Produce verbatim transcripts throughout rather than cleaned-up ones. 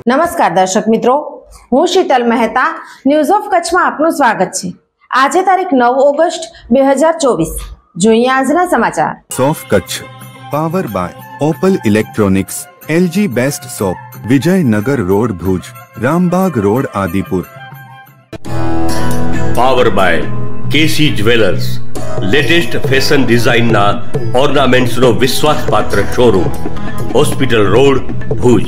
નમસ્કાર દર્શક મિત્રો, હું શીતલ મહેતા ન્યૂઝ ઓફ કચ્છમાં આપનું સ્વાગત છે। આજે તારીખ નવ ઓગસ્ટ બે હજાર ચોવીસ। જોઈએ આજના સમાચાર। સોફ Kutch power by Opal electronics, LG best shop, Vijaynagar road Bhuj, Rambag road Adipur. Power by KC jewellers, latest fashion ડિઝાઇનના ઓર્નામેન્ટ્સનો વિશ્વાસપાત્ર showroom, hospital road Bhuj.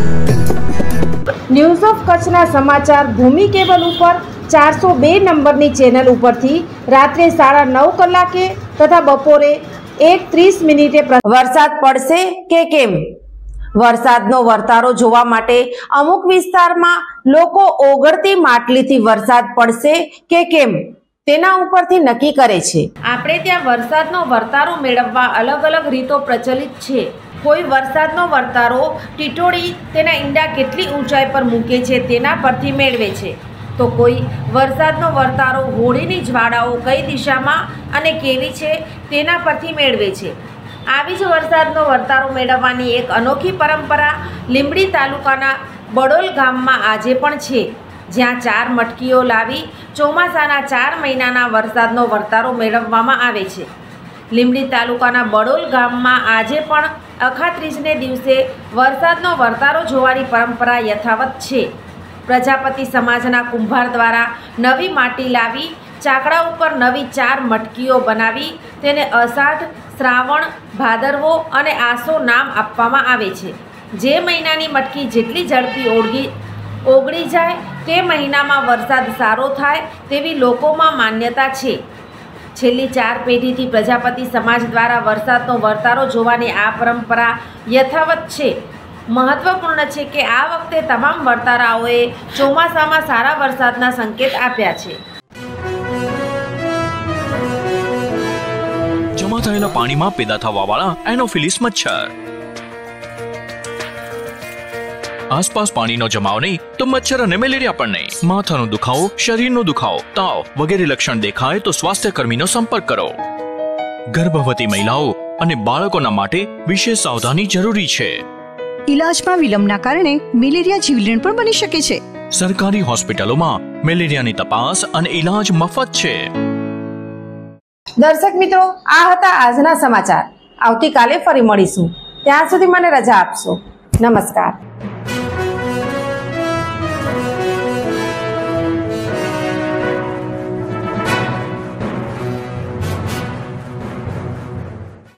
News of કચ્છના સમાચાર ભૂમિ કેબલ ઉપર ચારસો બે નંબરની ચેનલ ઉપરથી રાત્રે સાડા નવ કલાકે તથા બપોરે એક ત્રીસ મિનિટે વરસાદ પડશે કે કેમ? વરસાદનો વર્તારો જોવા માટે અમુક વિસ્તારમાં લોકો ઓગળતી માટલીથી વરસાદ પડશે કે કેમ તેના ઉપરથી નક્કી કરે છે। આપણે ત્યાં વરસાદનો વર્તારો મેળવવા અલગ અલગ રીતો પ્રચલિત છે। કોઈ વરસાદનો વર્તારો ટીટોળી તેના ઈંડા કેટલી ઊંચાઈ પર મૂકે છે તેના પરથી મેળવે છે, તો કોઈ વરસાદનો વર્તારો હોળીની જ્વાળાઓ કઈ દિશામાં અને કેવી છે તેના પરથી મેળવે છે। આવી જ વરસાદનો વર્તારો મેળવવાની એક અનોખી પરંપરા લીંબડી તાલુકાના બડોલ ગામમાં આજે પણ છે, જ્યાં ચાર મટકીઓ લાવી ચોમાસાના ચાર મહિનાના વરસાદનો વર્તારો મેળવવામાં આવે છે। લીંબડી તાલુકાના બડોલ ગામમાં આજે પણ અખાત્રીજને દિવસે વરસાદનો વર્તારો જોવાની પરંપરા યથાવત છે। પ્રજાપતિ સમાજના કુંભાર દ્વારા નવી માટી લાવી ચાકડા ઉપર નવી ચાર મટકીઓ બનાવી તેને અષાઢ, શ્રાવણ, ભાદરવો અને આસો નામ આપવામાં આવે છે। જે મહિનાની મટકી જેટલી ઝડપી ઓળગી ઓગળી જાય તે મહિનામાં વરસાદ સારો થાય તેવી લોકોમાં માન્યતા છે। છેલ્લી ચાર પેઢીથી પ્રજાપતિ સમાજ દ્વારા વરસાદનો વર્તારો જોવાની આ પરંપરા યથાવત છે। મહત્વપૂર્ણ છે કે આ વખતે તમામ વર્તારાઓએ ચોમાસામાં સારા વરસાદના સંકેત આપ્યા છે। જમા થયેલા પાણીમાં પેદા થવાવાળા એનોફિલિસ મચ્છર। આસપાસ પાણીનો જમાવ નહીં તો મચ્છર અને મેલેરિયા પણ નહીં। માથાનો દુખાવો, શરીરનો દુખાવો, તાવ વગેરે લક્ષણ દેખાય તો સ્વાસ્થ્ય કર્મીનો સંપર્ક કરો। ગર્ભવતી મહિલાઓ અને બાળકોના માટે વિશેષ સાવધાની જરૂરી છે। ઇલાજમાં વિલંબના કારણે મેલેરિયા જીવલેણ પણ બની શકે છે। સરકારી હોસ્પિટલોમાં મેલેરિયાની તપાસ અને ઇલાજ મફત છે। દર્શક મિત્રો, આ હતા આજના સમાચાર। આવતીકાલે ફરી મળીશું, ત્યાં સુધી મને રજા આપશો। નમસ્કાર।